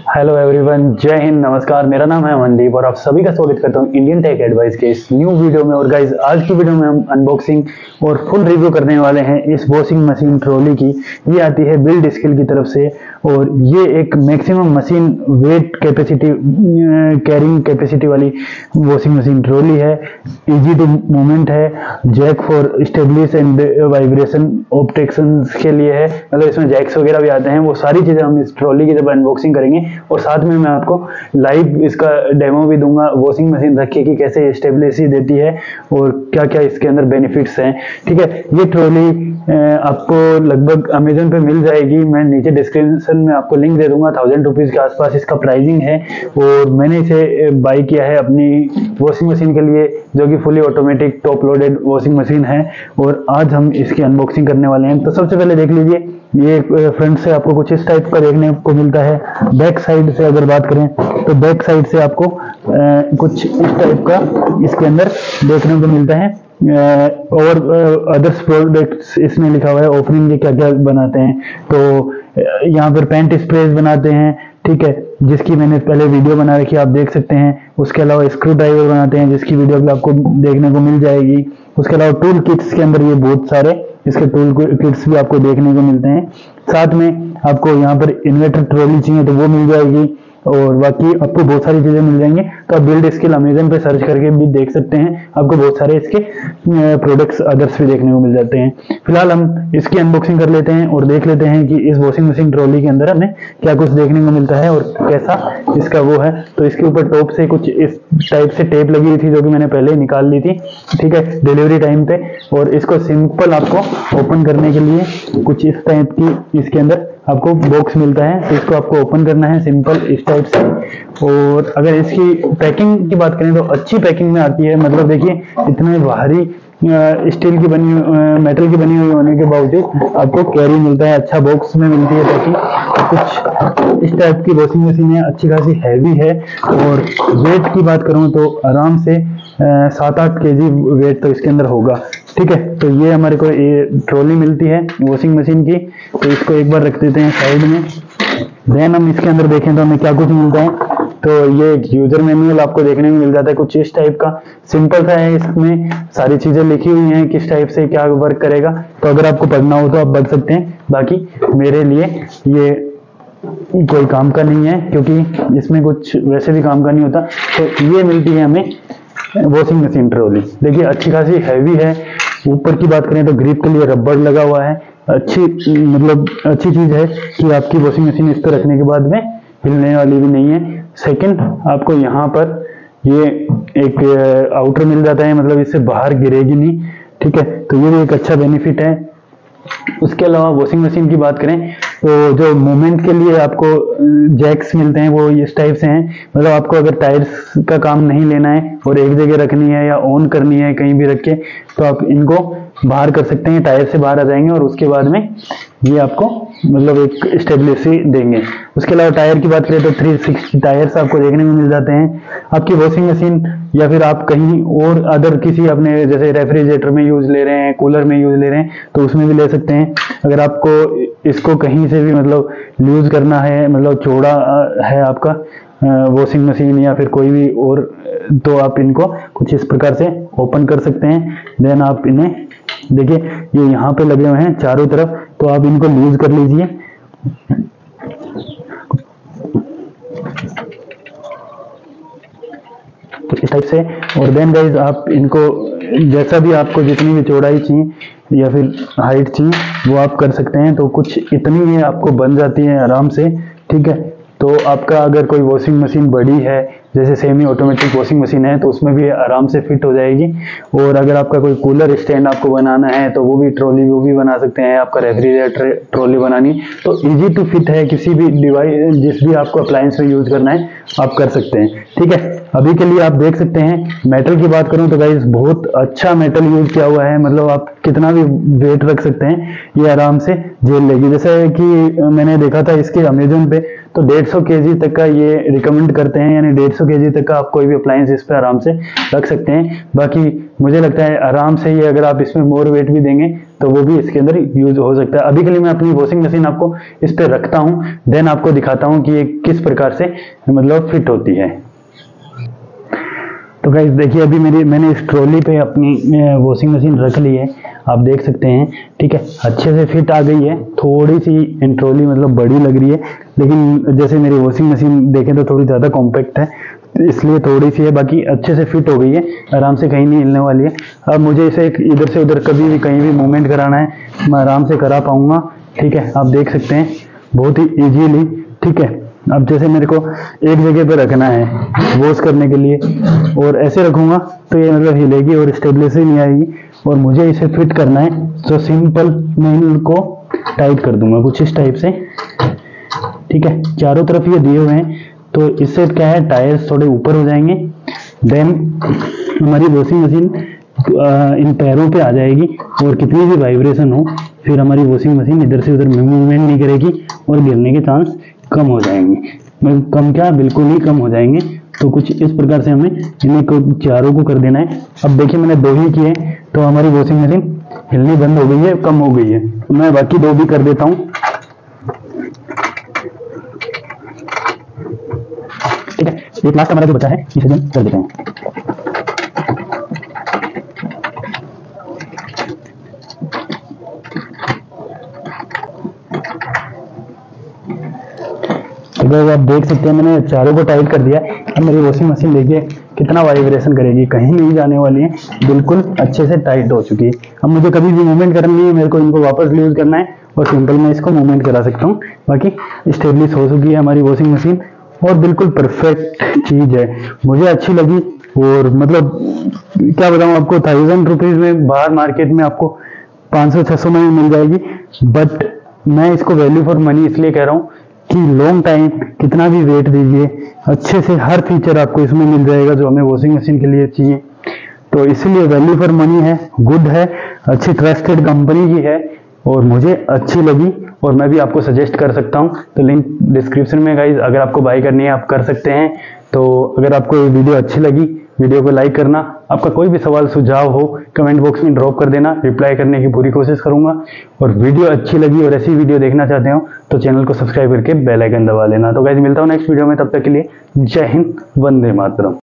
Hello everyone, जय हिंद, नमस्कार। मेरा नाम है अमनदीप और आप सभी का स्वागत करता हूं इंडियन टेक एडवाइस के इस न्यू वीडियो में। और गाइज, आज की वीडियो में हम अनबॉक्सिंग और फुल रिव्यू करने वाले हैं इस वॉशिंग मशीन ट्रॉली की। ये आती है बिल्ड स्किल की तरफ से और ये एक maximum machine weight capacity carrying capacity वाली वॉशिंग मशीन ट्रॉली है। इजी टू मूवमेंट है, jack for stabilise and vibration protection के लिए है। मतलब इसमें जैक्स वगैरह भी आते हैं। वो सारी चीजें हम इस ट्रॉली की जब अनबॉक्सिंग करेंगे और साथ में मैं आपको लाइव इसका डेमो भी दूंगा, वॉशिंग मशीन रखी कि कैसे स्टेबिलिटी देती है और क्या क्या इसके अंदर बेनिफिट्स हैं। ठीक है, ये ट्रॉली आपको लगभग अमेजन पे मिल जाएगी। मैं नीचे डिस्क्रिप्शन में आपको लिंक दे दूंगा। 1000 रुपीज के आसपास इसका प्राइसिंग है और मैंने इसे बाई किया है अपनी वॉशिंग मशीन के लिए, जो कि fully automatic top loaded washing machine है। और आज हम इसकी अनबॉक्सिंग करने वाले हैं। तो सबसे पहले देख लीजिए, ये फ्रंट से आपको कुछ इस टाइप का देखने को मिलता है। बैक साइड से अगर बात करें तो बैक साइड से आपको कुछ इस टाइप का इसके अंदर देखने को मिलता है। और अदर्स प्रोडक्ट्स इसमें लिखा हुआ है, ऑफरिंग ये क्या क्या बनाते हैं। तो यहाँ पर पेंट स्प्रेज बनाते हैं, ठीक है, जिसकी मैंने पहले वीडियो बना रखी है, आप देख सकते हैं। उसके अलावा स्क्रू ड्राइवर बनाते हैं, जिसकी वीडियो भी आपको देखने को मिल जाएगी। उसके अलावा टूल किट्स के अंदर ये बहुत सारे इसके टूल किट्स भी आपको देखने को मिलते हैं। साथ में आपको यहाँ पर इन्वर्टर ट्रॉली चाहिए तो वो मिल जाएगी और बाकी आपको बहुत सारी चीजें मिल जाएंगी। तो आप बिल्ड स्किल अमेजन पे सर्च करके भी देख सकते हैं, आपको बहुत सारे इसके प्रोडक्ट्स अदर्स भी देखने को मिल जाते हैं। फिलहाल हम इसकी अनबॉक्सिंग कर लेते हैं और देख लेते हैं कि इस वॉशिंग मशीन ट्रॉली के अंदर हमें क्या कुछ देखने को मिलता है और कैसा इसका वो है। तो इसके ऊपर टॉप से कुछ इस टाइप से टेप लगी हुई थी, जो कि मैंने पहले ही निकाल ली थी, ठीक है, डिलीवरी टाइम पे। और इसको सिंपल आपको ओपन करने के लिए कुछ इस टाइप की इसके अंदर आपको बॉक्स मिलता है। तो इसको आपको ओपन करना है सिंपल इस टाइप से। और अगर इसकी पैकिंग की बात करें तो अच्छी पैकिंग में आती है। मतलब देखिए, इतने भारी स्टील की बनी मेटल की बनी हुई होने के बावजूद आपको कैरी मिलता है, अच्छा बॉक्स में मिलती है पैकिंग। कुछ इस टाइप की वॉशिंग मशीन है, अच्छी खासी हैवी है। और वेट की बात करूं तो आराम से 7-8 केजी वेट तो इसके अंदर होगा, ठीक है। तो ये हमारे को ये ट्रॉली मिलती है वॉशिंग मशीन की। तो इसको एक बार रख देते हैं साइड में। देन हम इसके अंदर देखें तो हमें क्या कुछ मिलता है। तो ये एक यूजर मैनुअल आपको देखने को मिल जाता है कुछ इस टाइप का, सिंपल सा है। इसमें सारी चीजें लिखी हुई हैं, किस टाइप से क्या वर्क करेगा। तो अगर आपको पढ़ना हो तो आप पढ़ सकते हैं। बाकी मेरे लिए ये कोई काम का नहीं है, क्योंकि इसमें कुछ वैसे भी काम का नहीं होता। तो ये मिलती है हमें वॉशिंग मशीन ट्रॉली। देखिए, अच्छी खासी हैवी है। ऊपर की बात करें तो ग्रिप के लिए रबर लगा हुआ है। अच्छी मतलब अच्छी चीज है कि आपकी वॉशिंग मशीन इस पर रखने के बाद में हिलने वाली भी नहीं है। सेकंड, आपको यहाँ पर ये एक आउटर मिल जाता है, मतलब इससे बाहर गिरेगी नहीं, ठीक है। तो ये भी एक अच्छा बेनिफिट है। उसके अलावा वॉशिंग मशीन की बात करें तो जो मूवमेंट के लिए आपको जैक्स मिलते हैं वो इस टाइप से हैं। मतलब आपको अगर टायर्स का काम नहीं लेना है और एक जगह रखनी है या ऑन करनी है कहीं भी रख के, तो आप इनको बाहर कर सकते हैं, टायर से बाहर आ जाएंगे और उसके बाद में ये आपको मतलब एक स्टेबिलिटी देंगे। उसके अलावा टायर की बात करें तो 360 टायर्स आपको देखने में मिल जाते हैं। आपकी वॉशिंग मशीन या फिर आप कहीं और अदर किसी अपने जैसे रेफ्रिजरेटर में यूज ले रहे हैं, कूलर में यूज ले रहे हैं, तो उसमें भी ले सकते हैं। अगर आपको इसको कहीं से भी मतलब यूज करना है, मतलब चौड़ा है आपका वॉशिंग मशीन या फिर कोई भी और, तो आप इनको कुछ इस प्रकार से ओपन कर सकते हैं। देन आप इन्हें देखिए, ये यहाँ पे लगे हुए हैं चारों तरफ, तो आप इनको लूज कर लीजिए। तो इस टाइप से। और देन गाइज, आप इनको जैसा भी आपको जितनी भी चौड़ाई चाहिए या फिर हाइट चाहिए वो आप कर सकते हैं। तो कुछ इतनी ये आपको बन जाती है आराम से, ठीक है। तो आपका अगर कोई वॉशिंग मशीन बड़ी है, जैसे सेमी ऑटोमेटिक वॉशिंग मशीन है, तो उसमें भी आराम से फिट हो जाएगी। और अगर आपका कोई कूलर स्टैंड आपको बनाना है तो वो भी ट्रॉली वो भी बना सकते हैं। आपका रेफ्रिजरेटर ट्रॉली बनानी तो इजी टू फिट है। किसी भी डिवाइस जिस भी आपको अप्लायंस में यूज करना है आप कर सकते हैं, ठीक है। अभी के लिए आप देख सकते हैं। मेटल की बात करूं तो गाइस, बहुत अच्छा मेटल यूज किया हुआ है। मतलब आप कितना भी वेट रख सकते हैं, ये आराम से झेल लेगी। जैसे कि मैंने देखा था इसके अमेजन पे, तो 150 केजी तक का ये रिकमेंड करते हैं, यानी 150 केजी तक का आप कोई भी अप्लायंस इस पे आराम से रख सकते हैं। बाकी मुझे लगता है आराम से ये, अगर आप इसमें मोर वेट भी देंगे तो वो भी इसके अंदर यूज हो सकता है। अभी के लिए मैं अपनी वॉशिंग मशीन आपको इस पे रखता हूँ, देन आपको दिखाता हूँ कि ये किस प्रकार से मतलब फिट होती है। तो गाइस देखिए, अभी मैंने इस ट्रॉली पे अपनी वॉशिंग मशीन रख ली है, आप देख सकते हैं। ठीक है, अच्छे से फिट आ गई है। थोड़ी सी इन ट्रॉली मतलब बड़ी लग रही है, लेकिन जैसे मेरी वॉशिंग मशीन देखें तो थोड़ी ज़्यादा कॉम्पैक्ट है, इसलिए थोड़ी सी है, बाकी अच्छे से फिट हो गई है, आराम से कहीं नहीं हिलने वाली है। अब मुझे इसे इधर से उधर कभी भी कहीं भी मूवमेंट कराना है, मैं आराम से करा पाऊंगा। ठीक है, आप देख सकते हैं बहुत ही ईजीली। ठीक है, अब जैसे मेरे को एक जगह पे रखना है वॉश करने के लिए, और ऐसे रखूंगा तो ये मतलब हिलेगी और स्टेबलिश ही नहीं आएगी, और मुझे इसे फिट करना है तो सिंपल मैं इनको टाइट कर दूंगा कुछ इस टाइप से। ठीक है, चारों तरफ ये दिए हुए हैं, तो इससे क्या है, टायर्स थोड़े ऊपर हो जाएंगे, देन हमारी वॉशिंग मशीन इन पैरों पे आ जाएगी, और कितनी भी वाइब्रेशन हो फिर हमारी वॉशिंग मशीन इधर से उधर मूवमेंट नहीं करेगी, और गिरने के चांस कम हो जाएंगे। कम क्या, बिल्कुल ही कम हो जाएंगे। तो कुछ इस प्रकार से हमें इन्हें चारों को कर देना है। अब देखिए मैंने 2 ही किए, तो हमारी वॉशिंग मशीन हिलनी बंद हो गई है, कम हो गई है। मैं बाकी 2 भी कर देता हूँ। ठीक है, एक लास्ट हमारा जो बचा है इसे हम कर देते हैं। तो आप देख सकते हैं मैंने चारों को टाइट कर दिया। अब मेरी वॉशिंग मशीन देखिए कितना वाइब्रेशन करेगी, कहीं नहीं जाने वाली है, बिल्कुल अच्छे से टाइट हो चुकी है। अब मुझे कभी भी मूवमेंट करनी है, मेरे को इनको वापस यूज करना है, और सिंपल मैं इसको मूवमेंट करा सकता हूँ। बाकी स्टेबलिश हो चुकी है हमारी वॉशिंग मशीन, और बिल्कुल परफेक्ट चीज है, मुझे अच्छी लगी। और मतलब क्या बताऊँ आपको, 1000 रुपीज में बाहर मार्केट में आपको 500-600 में मिल जाएगी, बट मैं इसको वैल्यू फॉर मनी इसलिए कह रहा हूँ कि लॉन्ग टाइम कितना भी वेट दीजिए, अच्छे से हर फीचर आपको इसमें मिल जाएगा जो हमें वॉशिंग मशीन के लिए चाहिए। तो इसलिए वैल्यू फॉर मनी है, गुड है, अच्छी ट्रस्टेड कंपनी की है, और मुझे अच्छी लगी, और मैं भी आपको सजेस्ट कर सकता हूं। तो लिंक डिस्क्रिप्शन में गाइज, अगर आपको बाय करनी है आप कर सकते हैं। तो अगर आपको ये वीडियो अच्छी लगी, वीडियो को लाइक करना, आपका कोई भी सवाल सुझाव हो कमेंट बॉक्स में ड्रॉप कर देना, रिप्लाई करने की पूरी कोशिश करूंगा। और वीडियो अच्छी लगी और ऐसी वीडियो देखना चाहते हो तो चैनल को सब्सक्राइब करके बेल आइकन दबा लेना। तो गाइज मिलता हूँ नेक्स्ट वीडियो में, तब तक के लिए जय हिंद, वंदे मातरम।